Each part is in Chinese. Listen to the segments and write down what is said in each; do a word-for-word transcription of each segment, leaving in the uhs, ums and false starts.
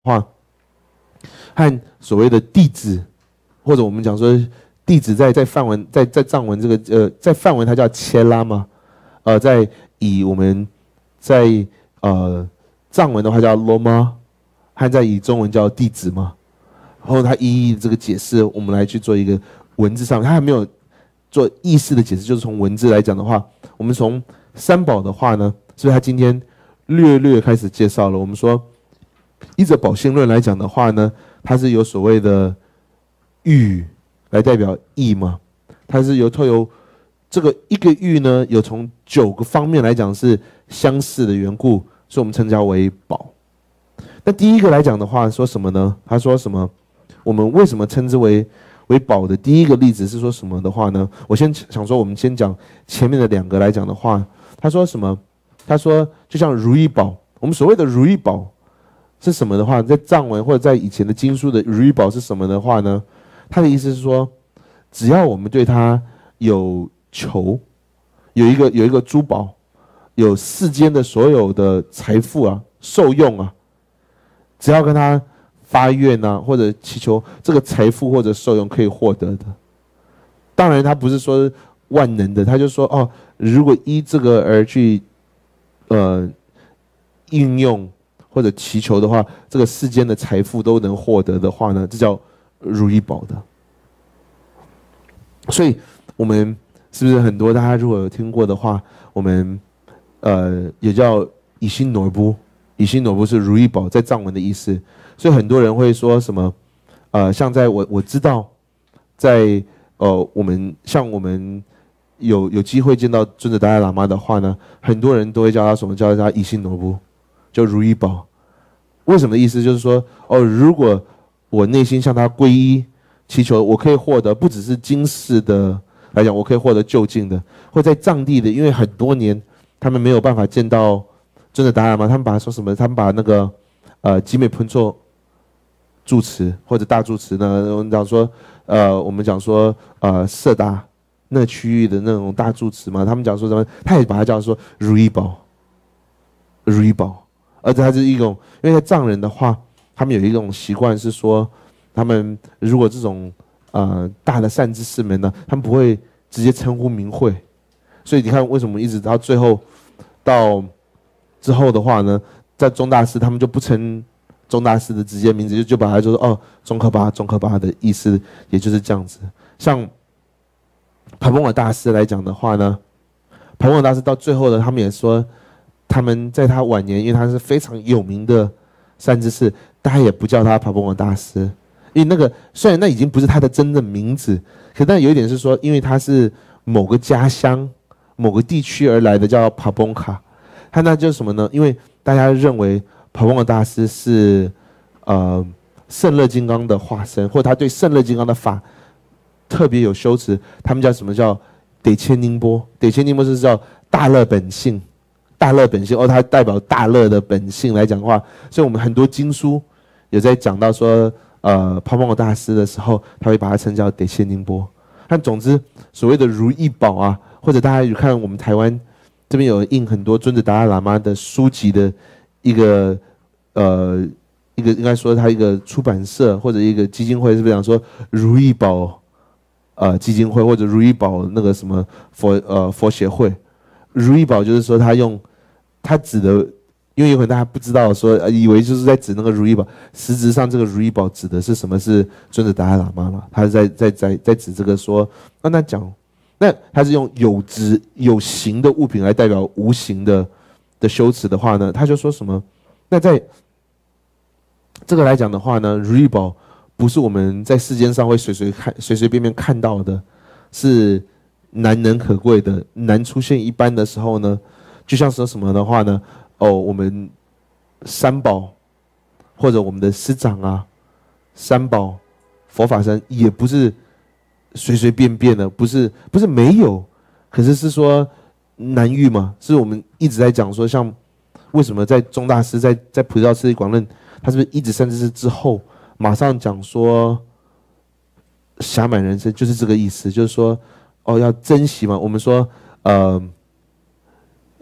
话，和所谓的弟子，或者我们讲说弟子在在梵文在在藏文这个呃在梵文它叫切拉嘛，呃在以我们在呃藏文的话叫罗玛，和在以中文叫弟子嘛。然后他一一这个解释，我们来去做一个文字上，他还没有做意识的解释，就是从文字来讲的话，我们从三宝的话呢，是不是他今天略略开始介绍了？我们说，依着宝性论来讲的话呢，它是有所谓的欲来代表意嘛，它是由透由这个一个欲呢，有从九个方面来讲是相似的缘故，所以我们称它为宝。那第一个来讲的话，说什么呢？他说什么？我们为什么称之为为宝的第一个例子是说什么的话呢？我先想说，我们先讲前面的两个来讲的话，他说什么？他说就像如意宝，我们所谓的如意宝是什么的话，在藏文或者在以前的经书的如意宝是什么的话呢？他的意思是说，只要我们对它有求，有一个有一个珠宝，有世间的所有的财富啊、受用啊，只要跟他发愿啊，或者祈求这个财富或者受用可以获得的。当然，他不是说万能的，他就说哦，如果依这个而去呃应用或者祈求的话，这个世间的财富都能获得的话呢，这叫如意宝的。所以，我们是不是很多大家如果有听过的话，我们呃也叫以心挪布，以心挪布是如意宝在藏文的意思。所以很多人会说什么，呃，像在我我知道，在呃我们像我们有有机会见到尊者达赖喇嘛的话呢，很多人都会叫他什么？叫他以心挪布，就如意宝。为什么的意思？就是说，哦，如果我内心向他皈依祈求，我可以获得不只是今世的来讲，我可以获得就近的，或在藏地的，因为很多年他们没有办法见到尊者达赖喇嘛，他们把他说什么？他们把那个呃集美喷错住持或者大住持呢，我们讲说，呃，我们讲说，呃，色达那区域的那种大住持嘛，他们讲说什么？他也把它叫做如意宝，如意宝，而且它是一种，因为在藏人的话，他们有一种习惯是说，他们如果这种呃大的善知识们呢，他们不会直接称呼名讳，所以你看为什么一直到最后到之后的话呢，在宗大师他们就不称宗大师的直接名字，就就把它就说哦，宗喀巴，宗喀巴的意思，也就是这样子。像帕蓬瓦大师来讲的话呢，帕蓬瓦大师到最后呢，他们也说，他们在他晚年，因为他是非常有名的善知识，大家也不叫他帕蓬瓦大师，因为那个虽然那已经不是他的真正名字，可但有一点是说，因为他是某个家乡、某个地区而来的，叫帕蓬卡，他那就是什么呢？因为大家认为帕蓬瓦大师是呃圣乐金刚的化身，或者他对圣乐金刚的法特别有修持，他们叫什么叫得千宁波？得千宁波是叫大乐本性，大乐本性哦，它代表大乐的本性来讲的话，所以我们很多经书有在讲到说，呃，帕蓬瓦大师的时候，他会把它称叫得千宁波。但总之，所谓的如意宝啊，或者大家有看我们台湾这边有印很多尊者达赖喇嘛的书籍的一个呃一个应该说他一个出版社或者一个基金会，是不是讲说如意宝呃基金会或者如意宝那个什么佛呃佛协会？如意宝就是说他用他指的，因为有可能大家不知道说，呃以为就是在指那个如意宝，实质上这个如意宝指的是什么？是尊者达赖喇嘛嘛？他是在在在在指这个说，那那讲，那他是用有质有形的物品来代表无形的的修持的话呢，他就说什么？那在这个来讲的话呢，如意宝不是我们在世间上会随随看随随便便看到的，是难能可贵的，难出现一般的时候呢，就像说什么的话呢？哦，我们三宝或者我们的师长啊，三宝佛法僧也不是随随便便的，不是不是没有，可是是说难遇嘛，是我们一直在讲说，像为什么在宗大师在在普照慈悲广论，他是不是一直甚至是之后马上讲说暇满人生，就是这个意思，就是说哦要珍惜嘛，我们说呃。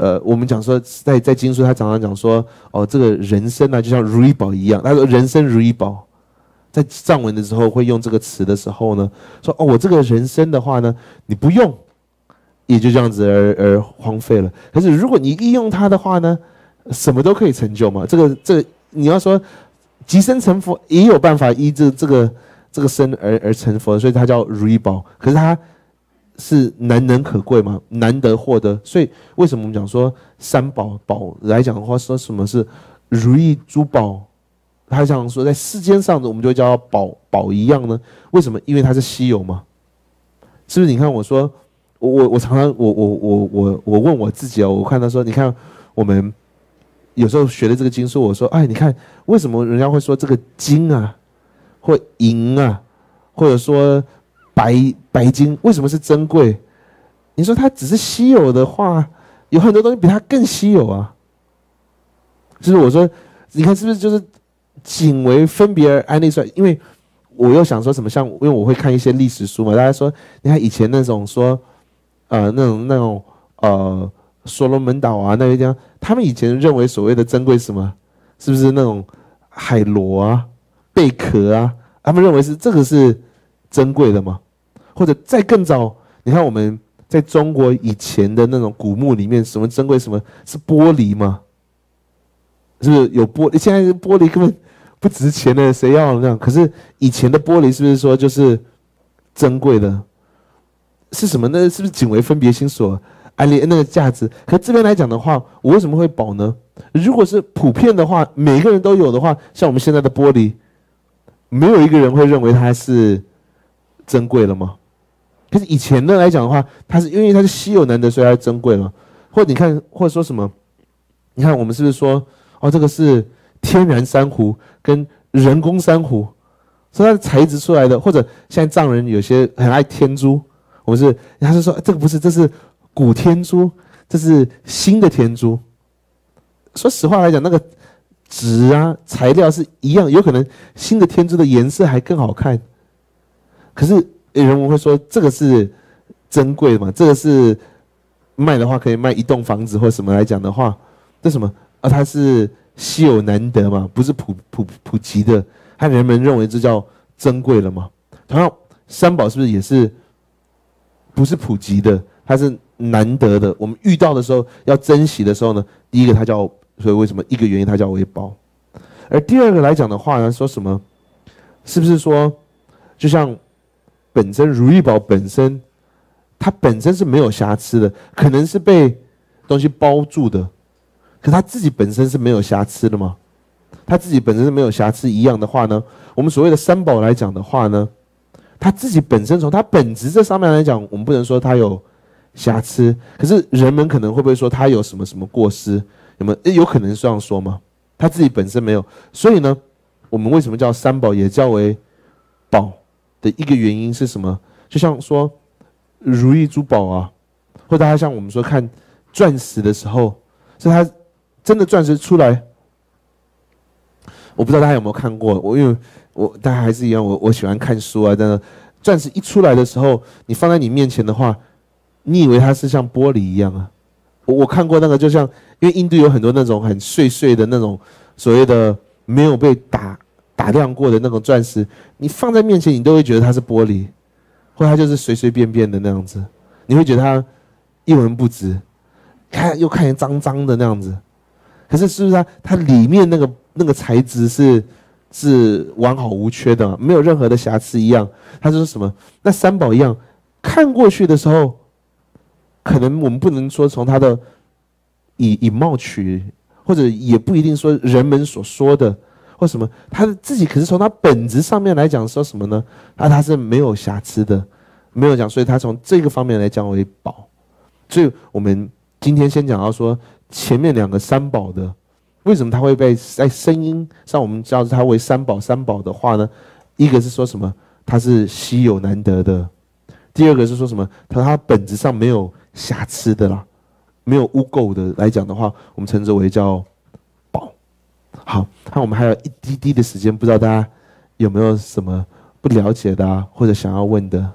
呃，我们讲说在在经书，他常常讲说，哦，这个人生呢、啊，就像如意宝一样。他说人生如意宝，在藏文的时候会用这个词的时候呢，说哦，我这个人生的话呢，你不用，也就这样子而而荒废了。可是如果你一用它的话呢，什么都可以成就嘛。这个这个，你要说即生成佛，也有办法依这这个这个身而而成佛，所以它叫如意宝。可是它是难能可贵嘛，难得获得。所以为什么我们讲说三宝宝来讲的话，说什么是如意珠宝？他想说在世间上的我们就会叫它宝宝一样呢？为什么？因为它是稀有嘛。是不是？你看我说，我我我常常我我我我我问我自己哦，我看他说，你看我们有时候学的这个经书，我说，哎，你看为什么人家会说这个金啊，或银啊，或者说白白金，为什么是珍贵？你说它只是稀有的话，有很多东西比它更稀有啊。就是我说，你看是不是就是仅为分别而安立出来？因为我又想说什么，像因为我会看一些历史书嘛，大家说，你看以前那种说，呃，那种那种呃，所罗门岛啊那些地方，他们以前认为所谓的珍贵是什么？是不是那种海螺啊、贝壳啊？他们认为是这个是珍贵的吗？或者再更早，你看我们在中国以前的那种古墓里面，什么珍贵？什么是玻璃吗？是不是有玻璃？现在玻璃根本不值钱的，谁要那样？可是以前的玻璃是不是说就是珍贵的？是什么呢？是不是仅为分别心所安立那个价值？可这边来讲的话，我为什么会宝呢？如果是普遍的话，每个人都有的话，像我们现在的玻璃，没有一个人会认为它是珍贵了吗？可是以前呢来讲的话，它是因为它是稀有难得，所以它珍贵了。或者你看，或者说什么？你看我们是不是说，哦，这个是天然珊瑚跟人工珊瑚，所以它的材质出来的，或者现在藏人有些很爱天珠，我们是他是说这个不是，这是古天珠，这是新的天珠。说实话来讲，那个纸啊材料是一样，有可能新的天珠的颜色还更好看。可是有人会说这个是珍贵的嘛？这个是卖的话可以卖一栋房子或什么来讲的话，这什么啊？它是稀有难得嘛，不是普普普及的，他人们认为这叫珍贵了嘛？同样，三宝是不是也是不是普及的？它是难得的，我们遇到的时候要珍惜的时候呢，第一个它叫，所以为什么一个原因它叫为宝，而第二个来讲的话呢，说什么？是不是说，就像本身如意宝本身，它本身是没有瑕疵的，可能是被东西包住的，可它自己本身是没有瑕疵的吗？它自己本身是没有瑕疵一样的话呢，我们所谓的三宝来讲的话呢，它自己本身从它本质这上面来讲，我们不能说它有瑕疵，可是人们可能会不会说它有什么什么过失？有没有？有可能这样说吗？它自己本身没有，所以呢，我们为什么叫三宝，也叫为宝的一个原因是什么？就像说如意珠宝啊，或者它像我们说看钻石的时候，是它真的钻石出来，我不知道大家有没有看过，我因为我大家还是一样，我我喜欢看书啊，但是钻石一出来的时候，你放在你面前的话，你以为它是像玻璃一样啊？我我看过那个，就像因为印度有很多那种很碎碎的那种所谓的没有被打打亮过的那种钻石，你放在面前，你都会觉得它是玻璃，或它就是随随便便的那样子，你会觉得它一文不值，看又看起来脏脏的那样子。可是是不是它它里面那个那个材质是是完好无缺的，没有任何的瑕疵一样？它就是什么？那三宝一样，看过去的时候。可能我们不能说从他的以以貌取，或者也不一定说人们所说的或什么，他的自己可是从他本质上面来讲说什么呢？啊，他是没有瑕疵的，没有讲，所以他从这个方面来讲为宝。所以我们今天先讲到说前面两个三宝的，为什么他会被在声音上我们叫他为三宝？三宝的话呢，一个是说什么？它是稀有难得的。第二个是说什么？它它本质上没有瑕疵的啦，没有污垢的来讲的话，我们称之为叫宝。好，那我们还有一滴滴的时间，不知道大家有没有什么不了解的啊，或者想要问的？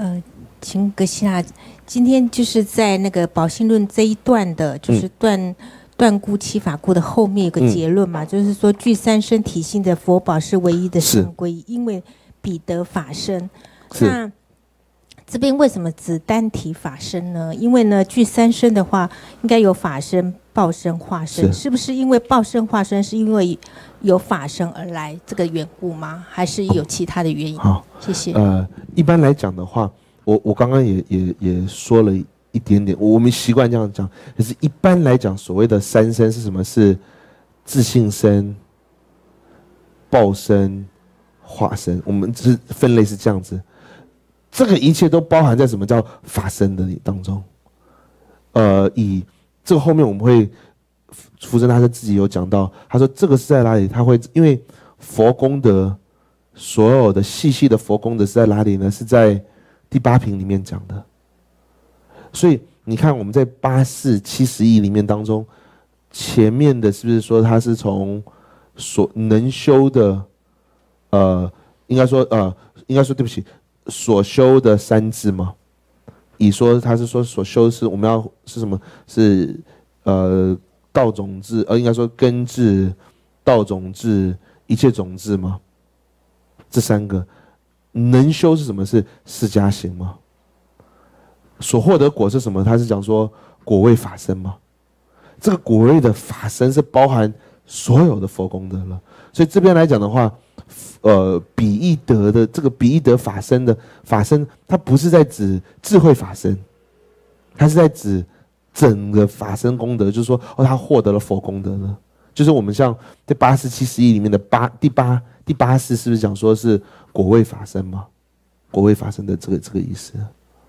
呃，请阁下，今天就是在那个《宝性论》这一段的，就是断、嗯、断估七法故的后面有个结论嘛，嗯、就是说具三身体性的佛宝是唯一的圣归，因为彼得法身。那这边为什么只单提法身呢？因为呢，具三身的话，应该有法身、报身、化身， 是, 是不是因为报身、化身是因为有法身而来这个缘故吗？还是有其他的原因？好，谢谢。 呃，一般来讲的话，我我刚刚也也也说了一点点，我们习惯这样讲。可是，一般来讲，所谓的三身是什么？是自性身、报身、化身。我们是分类是这样子。这个一切都包含在什么叫法身的当中。呃，以这个后面我们会，福生大师自己有讲到，他说这个是在哪里？他会因为佛功德，所有的细细的佛功德是在哪里呢？是在第八品里面讲的。所以你看我们在八四七十亿里面当中，前面的是不是说他是从所能修的，呃，应该说呃，应该说对不起。所修的三智嘛，以说他是说所修是我们要是什么？是呃道种智，呃应该说根智、道种智、一切种智嘛。这三个能修是什么？是释迦行嘛。所获得果是什么？他是讲说果位法身嘛。这个果位的法身是包含所有的佛功德了。所以这边来讲的话。呃，比翼德的这个比翼德法身的法身，它不是在指智慧法身，它是在指整个法身功德，就是说，哦，他获得了佛功德了。就是我们像在八十七十一里面的八第八第八世，是不是讲说是果位法身嘛？果位法身的这个这个意思。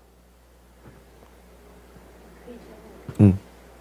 嗯。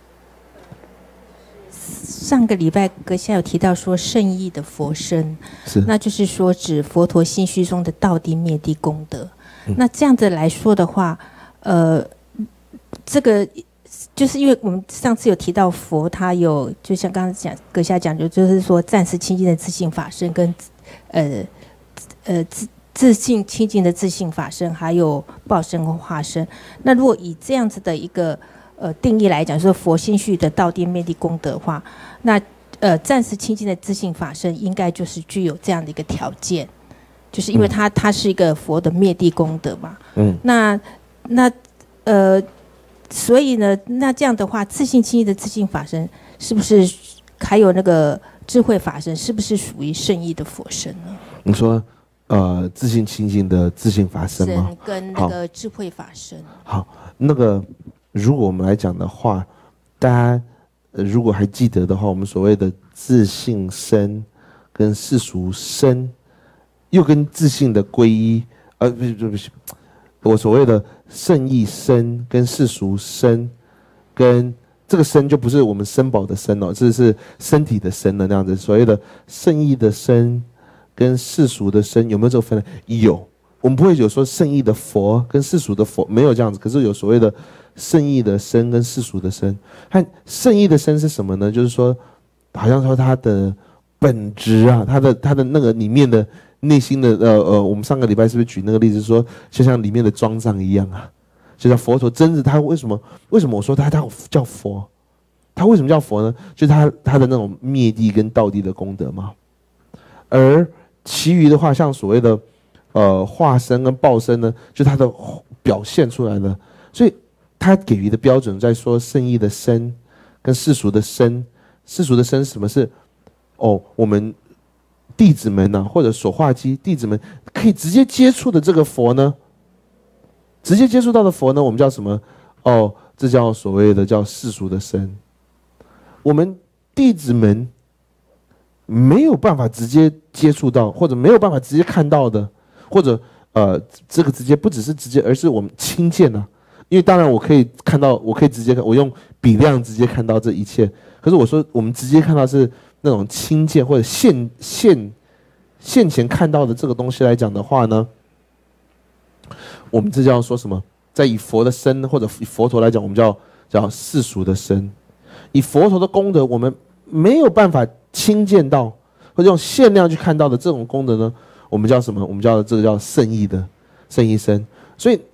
上个礼拜阁下有提到说圣意的佛身，那就是说指佛陀心虚中的道地灭地功德。嗯、那这样子来说的话，呃，这个就是因为我们上次有提到佛他有，就像刚刚讲阁下讲，就是说暂时清净的自性法身跟呃呃自自性清净的自性法身，还有报身和化身。那如果以这样子的一个呃定义来讲，说佛心虚的道地灭地功德的话，那呃暂时清净的自性法身应该就是具有这样的一个条件，就是因为它它是一个佛的灭地功德嘛。嗯。那那呃，所以呢，那这样的话，自性清净的自性法身是不是还有那个智慧法身，是不是属于圣意的佛身呢？你说呃自性清净的自性法身吗？ 跟那个智慧法身。 好，那个如果我们来讲的话，大家。呃，如果还记得的话，我们所谓的自性身跟世俗身，又跟自性的皈依，呃，不是不是，我所谓的圣意身跟世俗身，跟这个身就不是我们身宝的身哦，这是身体的身了那样子。所谓的圣意的身跟世俗的身有没有这个分类？有，我们不会有说圣意的佛跟世俗的佛，没有这样子。可是有所谓的。圣意的身跟世俗的身，和圣意的身是什么呢？就是说，好像说它的本质啊，它的它的那个里面的内心的呃呃，我们上个礼拜是不是举那个例子说，就像里面的庄藏一样啊，就像佛陀真的他为什么为什么我说他他叫佛？他为什么叫佛呢？就是他他的那种灭地跟道地的功德嘛。而其余的话，像所谓的呃化身跟报身呢，就他的表现出来的，所以。他给予的标准在说圣意的身跟世俗的身，世俗的身什么是？哦，我们弟子们呐、啊，或者所化机弟子们可以直接接触的这个佛呢，直接接触到的佛呢，我们叫什么？哦，这叫所谓的叫世俗的身。我们弟子们没有办法直接接触到，或者没有办法直接看到的，或者呃，这个直接不只是直接，而是我们亲见啊。因为当然我可以看到，我可以直接看，我用比量直接看到这一切。可是我说我们直接看到是那种亲见或者现现现前看到的这个东西来讲的话呢，我们这叫说什么？在以佛的身或者以佛陀来讲，我们叫叫世俗的身。以佛陀的功德，我们没有办法亲见到或者用限量去看到的这种功德呢，我们叫什么？我们叫这个叫圣意的圣意身。所以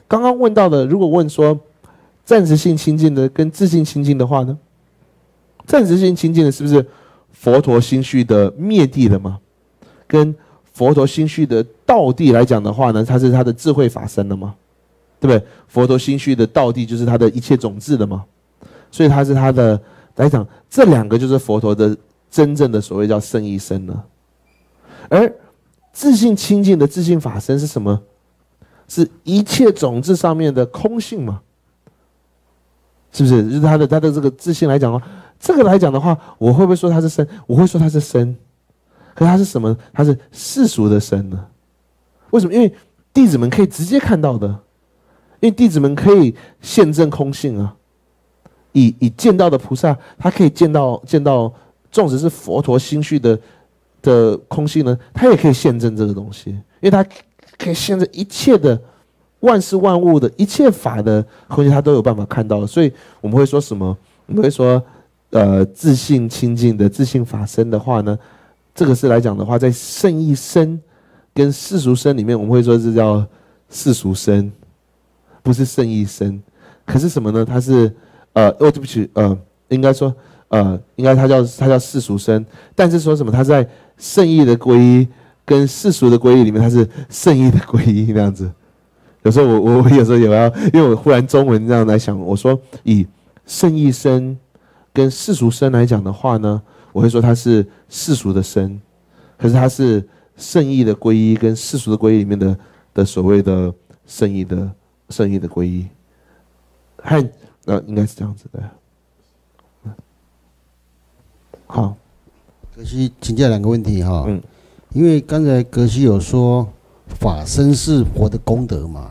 刚刚问到的，如果问说暂时性清净的跟自性清净的话呢？暂时性清净的是不是佛陀心绪的灭地了吗？跟佛陀心绪的道地来讲的话呢，它是他的智慧法身了吗？对不对？佛陀心绪的道地就是他的一切种子了吗？所以它是他的来讲，这两个就是佛陀的真正的所谓叫圣意身了。而自性清净的自性法身是什么？是一切种子上面的空性嘛？是不是？就是他的他的这个自性来讲的话，这个来讲的话，我会不会说它是身？我会说它是身。可是它是什么？它是世俗的身呢？为什么？因为弟子们可以直接看到的，因为弟子们可以现证空性啊。以以见到的菩萨，他可以见到见到，纵使是佛陀心绪的的空性呢，他也可以现证这个东西，因为他可以现证一切的万事万物的一切法的空性，他都有办法看到。所以我们会说什么？我们会说，呃，自性清净的自性法身的话呢，这个是来讲的话，在圣意身跟世俗身里面，我们会说这叫世俗身，不是圣意身。可是什么呢？它是呃，哦，对不起，呃，应该说，呃，应该它叫它叫世俗身，但是说什么？它在圣意的皈依跟世俗的皈依里面，它是圣意的皈依那样子。有时候我我我有时候也要，因为我忽然中文这样来想，我说以圣意身跟世俗身来讲的话呢，我会说它是世俗的身，可是它是圣意的皈依跟世俗的皈依里面的的所谓的圣意的圣意的皈依，和呃应该是这样子的。好， 格西请教两个问题哈， 嗯， 因为刚才格西有说法身是佛的功德嘛，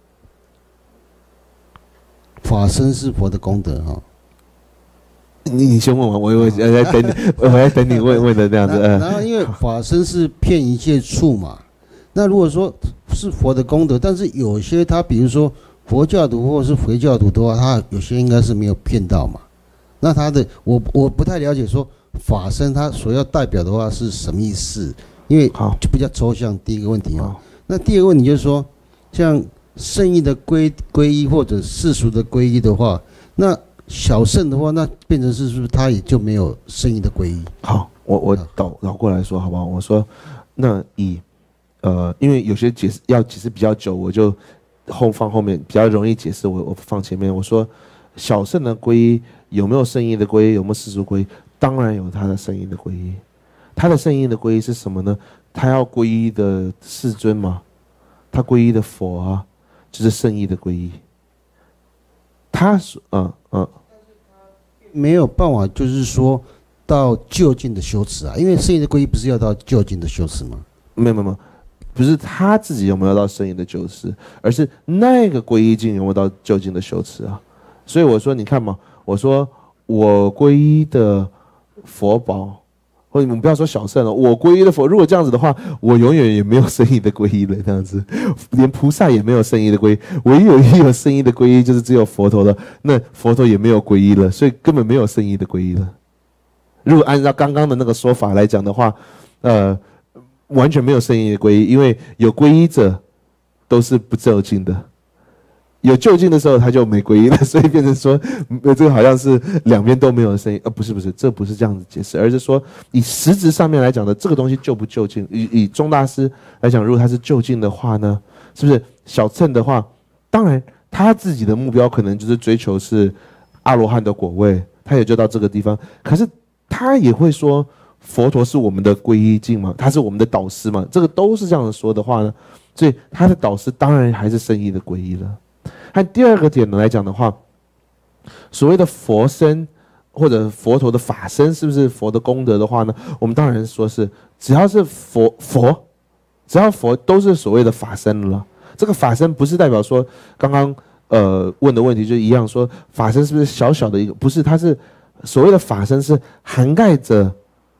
法身是佛的功德哈。 你你先问完，我我我在等你，我在等你问问的这样子。 然后因为法身是遍一切处嘛，那如果说是佛的功德，但是有些他比如说佛教徒或是回教徒的话，他有些应该是没有骗到嘛。那他的我我不太了解说法身他所要代表的话是什么意思，因为就比较抽象。第一个问题啊，那第二个问题就是说，像圣意的皈皈依或者世俗的皈依的话，那小圣的话，那变成是是不是他也就没有圣意的皈依？ 好，我我倒倒过来说好不好？我说，那以呃，因为有些解释要解释比较久，我就后放后面比较容易解释，我我放前面。我说小圣的皈依有没有圣意的皈依？有没有世俗皈依？当然有他的圣意的皈依。他的圣意的皈依是什么呢？他要皈依的世尊嘛，他皈依的佛啊，就是圣意的皈依。他是嗯嗯， 没有办法，就是说到就近的修持啊，因为圣意的皈依不是要到就近的修持吗？ 没有没有没有，不是他自己有没有到圣意的修持，而是那个皈依境有没有到就近的修持啊。所以我说，你看嘛，我说我皈依的佛宝，或者你们不要说小圣了，我皈依的佛，如果这样子的话，我永远也没有圣意的皈依了，这样子，连菩萨也没有圣意的皈依，唯一有一有圣意的皈依就是只有佛陀了，那佛陀也没有皈依了，所以根本没有圣意的皈依了。如果按照刚刚的那个说法来讲的话，呃，完全没有圣意的皈依，因为有皈依者都是不就近的。有就近的时候他就没皈依了，所以变成说这个好像是两边都没有声音，呃，不是不是，这不是这样子解释，而是说以实质上面来讲的这个东西就不就近。以以宗大师来讲，如果他是就近的话呢，是不是小乘的话，当然他自己的目标可能就是追求是阿罗汉的果位，他也就到这个地方，可是他也会说佛陀是我们的皈依境嘛，他是我们的导师嘛，这个都是这样说的话呢，所以他的导师当然还是圣意的皈依了。和第二个点呢来讲的话，所谓的佛身或者佛陀的法身是不是佛的功德的话呢？我们当然说是，只要是佛佛，只要佛都是所谓的法身了。这个法身不是代表说刚刚呃问的问题就一样，说法身是不是小小的一个？不是，它是所谓的法身是涵盖着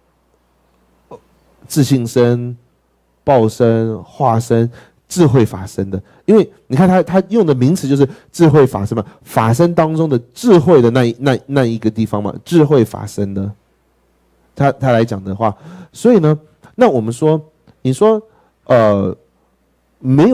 自性身、报身、化身、智慧法身的。因为你看他他用的名词就是智慧法身嘛，法身当中的智慧的那一那那一个地方嘛，智慧法身的，他他来讲的话，所以呢，那我们说，你说呃没有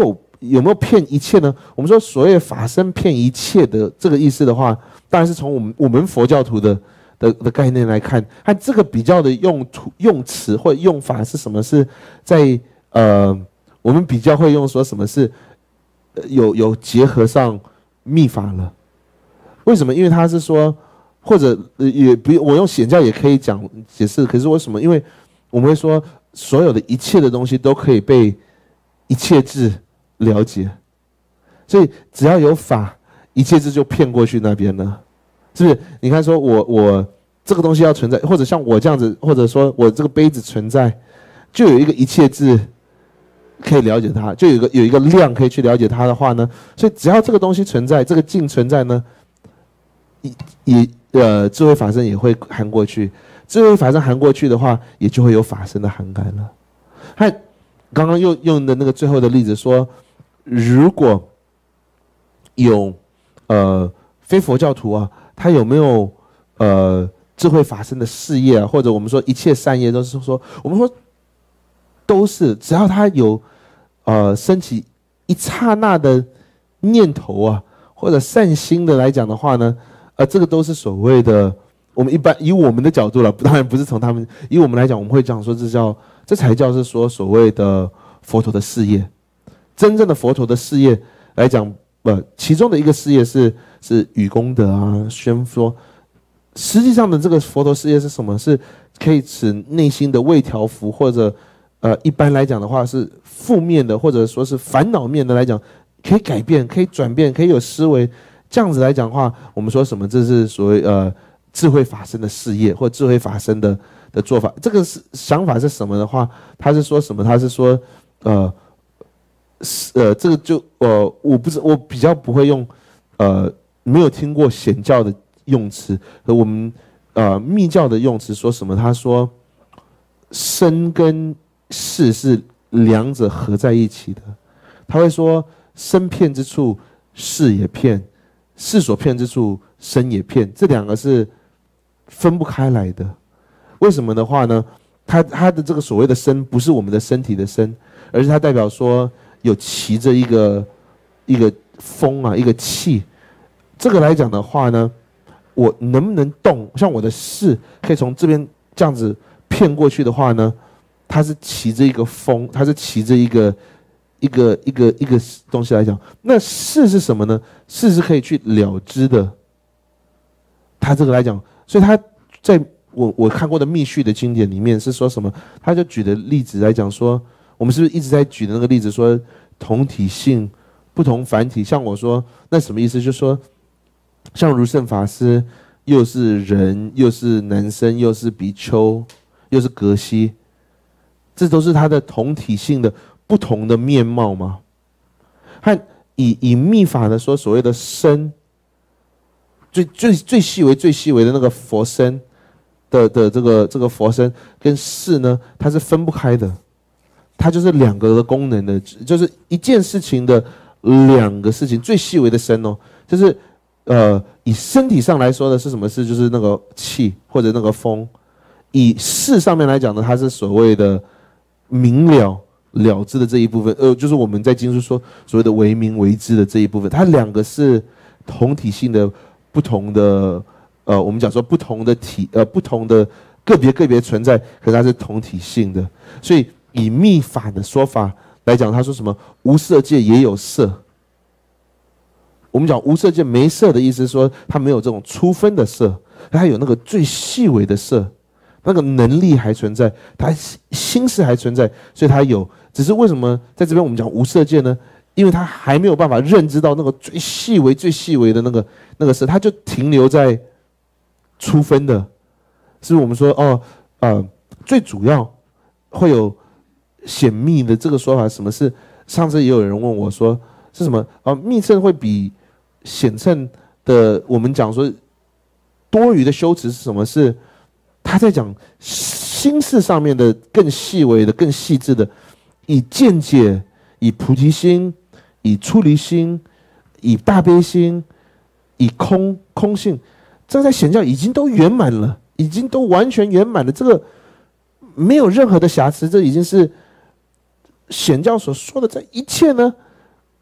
有没有骗一切呢？我们说所谓法身骗一切的这个意思的话，当然是从我们我们佛教徒的的的概念来看，它这个比较的用途用词或用法是什么？是在呃，我们比较会用说什么是有有结合上密法了？为什么？因为他是说，或者也不我用显教也可以讲解释。可是为什么？因为我们会说，所有的一切的东西都可以被一切智了解，所以只要有法，一切智就骗过去那边了，是不是？你看，说我我这个东西要存在，或者像我这样子，或者说我这个杯子存在，就有一个一切智可以了解它，就有一个有一个量可以去了解它的话呢，所以只要这个东西存在，这个境存在呢，也呃智慧法身也会含过去，智慧法身含过去的话，也就会有法身的涵盖了。还刚刚用用的那个最后的例子说，如果有呃非佛教徒啊，他有没有呃智慧法身的事业啊，或者我们说一切善业，都是说我们说都是只要他有呃升起一刹那的念头啊，或者善心的来讲的话呢，呃这个都是所谓的我们一般以我们的角度了，当然不是从他们以我们来讲，我们会讲说这叫这才叫是说所谓的佛陀的事业。真正的佛陀的事业来讲，呃，其中的一个事业是是与功德啊，宣说。实际上的这个佛陀事业是什么？是可以使内心的未调伏，或者呃，一般来讲的话是负面的，或者说是烦恼面的来讲，可以改变，可以转变，可以有思维。这样子来讲的话，我们说什么？这是所谓呃智慧法身的事业，或智慧法身的的做法。这个是想法是什么的话，他是说什么？他是说呃。呃，这个就呃，我不是我比较不会用，呃，没有听过显教的用词和我们呃密教的用词说什么？他说，身跟事是两者合在一起的。他会说，身骗之处，事也骗；事所骗之处，身也骗。这两个是分不开来的。为什么的话呢？他他的这个所谓的身，不是我们的身体的身，而是它代表说。有骑着一个一个风啊，一个气。这个来讲的话呢，我能不能动？像我的事可以从这边这样子骗过去的话呢，它是骑着一个风，它是骑着一个一个一个一个东西来讲。那事是什么呢？事是可以去了知的。他这个来讲，所以他在我我看过的密续的经典里面是说什么？他就举的例子来讲说。我们是不是一直在举的那个例子说同体性不同凡体？像我说那什么意思？就是说像如圣法师又是人，又是男生，又是比丘，又是格西，这都是他的同体性的不同的面貌吗？和以以密法的说所谓的身，最最最细微最细微的那个佛身的的这个这个佛身跟事呢，它是分不开的。它就是两个的功能的，就是一件事情的两个事情，最细微的身哦，就是呃，以身体上来说的是什么事？就是那个气或者那个风。以事上面来讲呢，它是所谓的明了了知的这一部分，呃，就是我们在经书说所谓的为明为知的这一部分，它两个是同体性的不同的，呃，我们讲说不同的体，呃，不同的个别个别存在，可是它是同体性的，所以。以密法的说法来讲，他说什么？无色界也有色。我们讲无色界没色的意思，说它没有这种粗分的色，它有那个最细微的色，那个能力还存在，它心识还存在，所以它有。只是为什么在这边我们讲无色界呢？因为它还没有办法认知到那个最细微、最细微的那个那个色，它就停留在粗分的。是我们说哦，呃，最主要会有。显密的这个说法，什么是？上次也有人问我说是什么？啊，密乘会比显乘的，我们讲说多余的修持是什么？是他在讲心事上面的更细微的、更细致的，以见解、以菩提心、以出离心、以大悲心、以空空性，这在显教已经都圆满了，已经都完全圆满了，这个没有任何的瑕疵，这已经是。显教所说的这一切呢，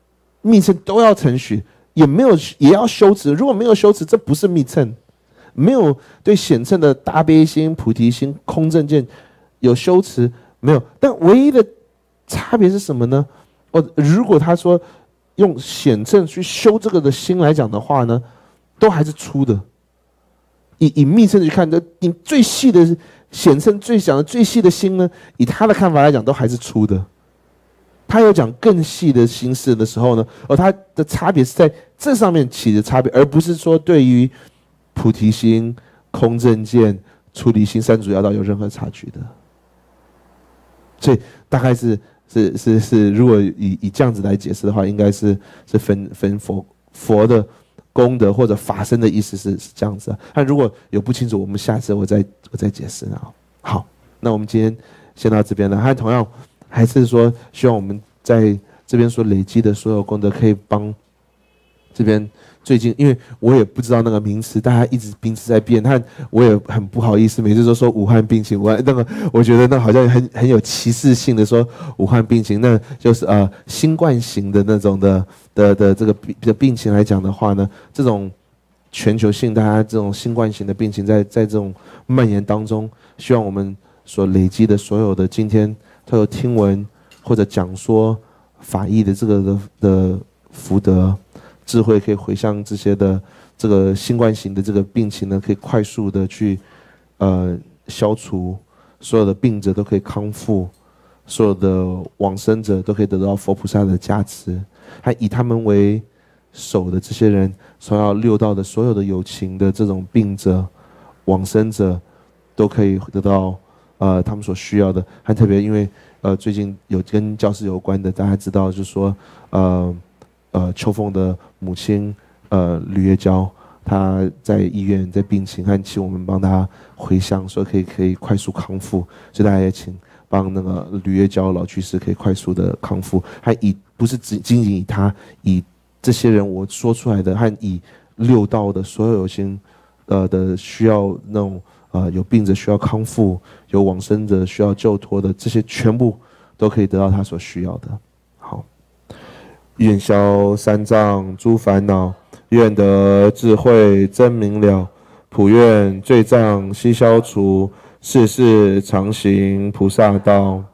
密乘都要承许，也没有也要修持。如果没有修持，这不是密乘。没有对显称的大悲心、菩提心、空正见有修持没有？但唯一的差别是什么呢？哦，如果他说用显称去修这个的心来讲的话呢，都还是粗的。以以密乘去看，的你最细的显称、最讲的最细的心呢，以他的看法来讲，都还是粗的。他有讲更细的心事的时候呢，而他的差别是在这上面起的差别，而不是说对于菩提心、空正见、出离心三主要道有任何差距的。所以大概是是是是，如果以以这样子来解释的话，应该是是分分佛佛的功德或者法身的意思是是这样子啊。但如果有不清楚，我们下次我再我再解释啊。好，那我们今天先到这边了。还同样还是说，希望我们在这边所累积的所有功德，可以帮这边。最近，因为我也不知道那个名词，大家一直名词在变，但我也很不好意思，每次都说武汉病情，我那个我觉得那好像很很有歧视性的说武汉病情，那就是呃新冠型的那种的的的这个病的病情来讲的话呢，这种全球性大家这种新冠型的病情在在这种蔓延当中，希望我们所累积的所有的今天都有听闻或者讲说法义的这个的的福德。智慧可以回向这些的这个新冠型的这个病情呢，可以快速的去呃消除，所有的病者都可以康复，所有的往生者都可以得到佛菩萨的加持，还以他们为首的这些人所要六道的所有的有情的这种病者、往生者，都可以得到呃他们所需要的。还特别因为呃最近有跟教室有关的，大家知道就是说呃。呃，秋凤的母亲，呃，吕月娇，她在医院在病情，还请我们帮她回向，说可以可以快速康复，所以大家也请帮那个吕月娇老居士可以快速的康复，还以不是只仅仅以他，以这些人我说出来的，和以六道的所有有心，呃的需要那种呃有病者需要康复，有往生者需要救脱的，这些全部都可以得到他所需要的。好。愿消三障诸烦恼，愿得智慧真明了，普愿罪障悉消除，世世常行菩萨道。